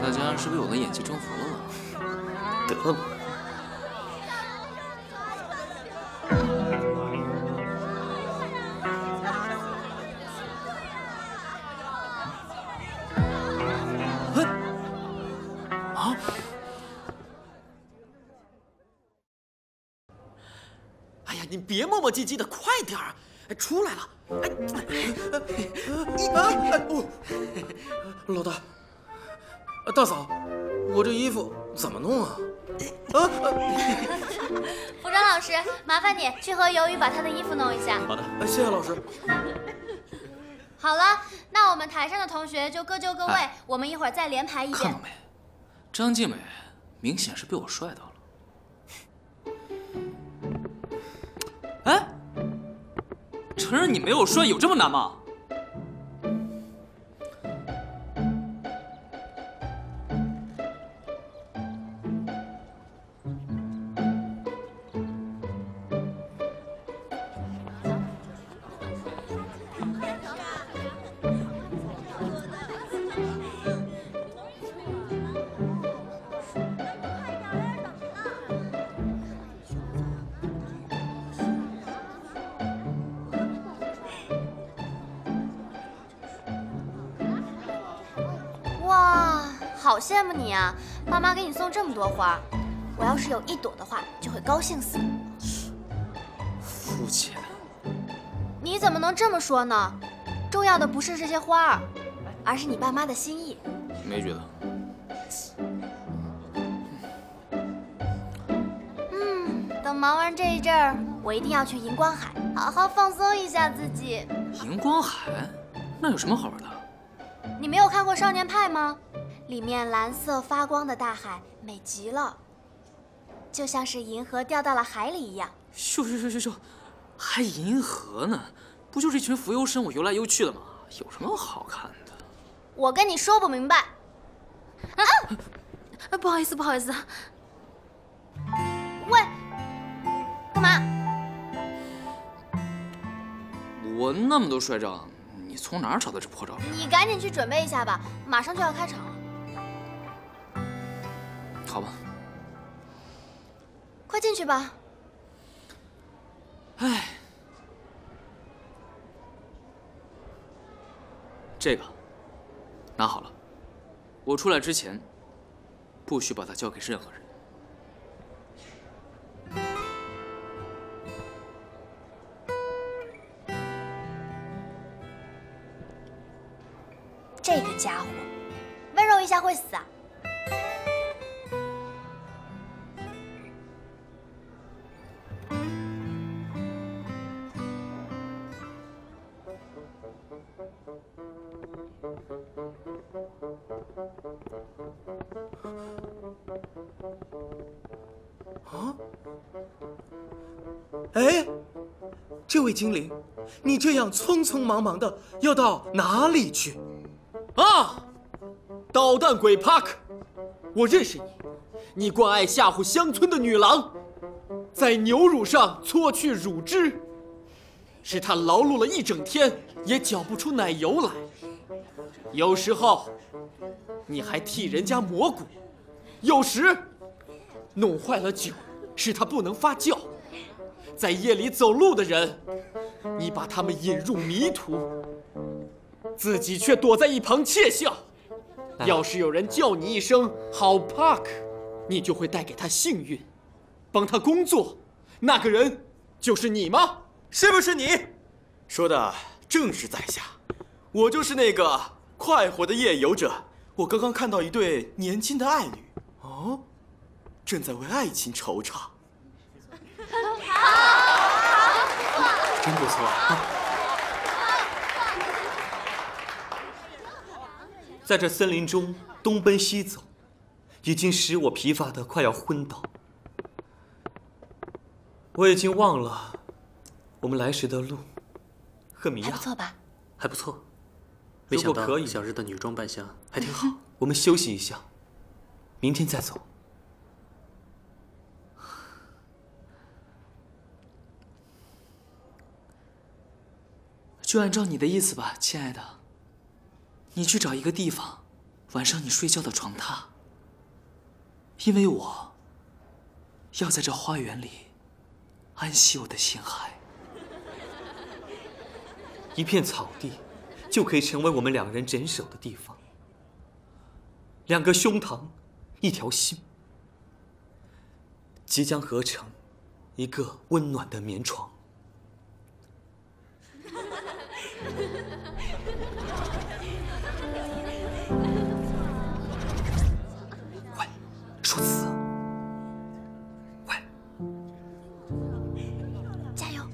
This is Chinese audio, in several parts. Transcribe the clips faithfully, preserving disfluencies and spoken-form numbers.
大家是被我的演技征服了吧？ 得了吧。 你别磨磨唧唧的，快点儿！哎，出来了！哎，你啊！哎，哦， 老大，大嫂，我这衣服怎么弄啊？啊！ 服装老师，麻烦你去和鱿鱼把他的衣服弄一下。 好的，谢谢老师。 好了，那我们台上的同学就各就各位，哎、我们一会儿再连排一遍。 看到没？张静美明显是被我帅到了。 哎，承认你没有帅有这么难吗？ 好羡慕你啊！爸妈给你送这么多花，我要是有一朵的话，就会高兴死。 肤浅。 你怎么能这么说呢？重要的不是这些花儿，而是你爸妈的心意。 没觉得。 嗯，等忙完这一阵儿，我一定要去荧光海，好好放松一下自己。 荧光海？那有什么好玩的？ 你没有看过《少年派》吗？ 里面蓝色发光的大海美极了，就像是银河掉到了海里一样。 咻咻咻咻咻，还银河呢？不就是一群浮游生，我游来游去的吗？有什么好看的？ 我跟你说不明白。啊！啊，不好意思，不好意思。喂，干嘛？ 我那么多帅照，你从哪儿找的这破照片？ 你赶紧去准备一下吧，马上就要开场了。 好吧， 快进去吧。 哎，这个拿好了，我出来之前不许把它交给任何人。 这个家伙，温柔一下会死啊！ 啊！哎，这位精灵，你这样匆匆忙忙的要到哪里去？啊！捣蛋鬼帕克，我认识你，你惯爱吓唬乡村的女郎，在牛乳上搓去乳汁，使她劳碌了一整天也搅不出奶油来。有时候，你还替人家磨骨，有时弄坏了酒，使它不能发酵。在夜里走路的人，你把他们引入迷途，自己却躲在一旁窃笑。要是有人叫你一声“好帕克”，你就会带给他幸运，帮他工作。那个人就是你吗？是不是你？ 说的正是在下，我就是那个快活的夜游者。我刚刚看到一对年轻的爱侣，哦，正在为爱情惆怅。 真不错啊！在这森林中东奔西走，已经使我疲乏得快要昏倒。我已经忘了我们来时的路和米娅。 还不错吧？ 还不错。 没想到如果可以， 小日的女装扮相还挺好。 我们休息一下，明天再走。 就按照你的意思吧，亲爱的。你去找一个地方， 晚上你睡觉的床榻，因为我要在这花园里安息我的心海。 一片草地，就可以成为我们两人枕首的地方。两个胸膛，一条心，即将合成一个温暖的棉床。快，说辞！快， 加油！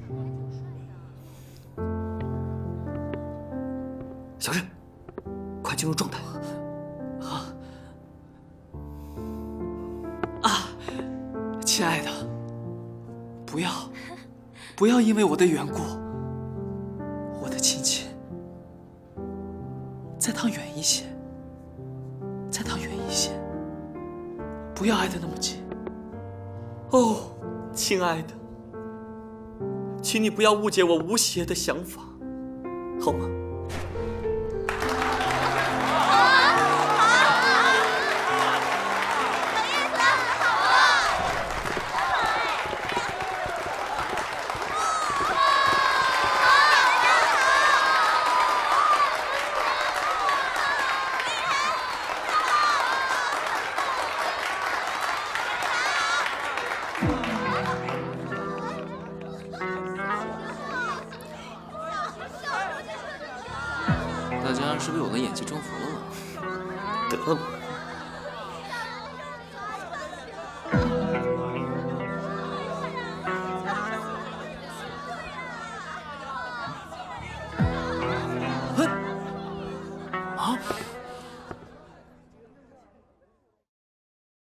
小任，快进入状态。 亲爱的，不要，不要因为我的缘故，我的亲亲，再躺远一些，再躺远一些，不要挨得那么近。 哦，亲爱的，请你不要误解我无邪的想法，好吗？ 大家是被我的演技征服了吗？ 得了吧。 啊！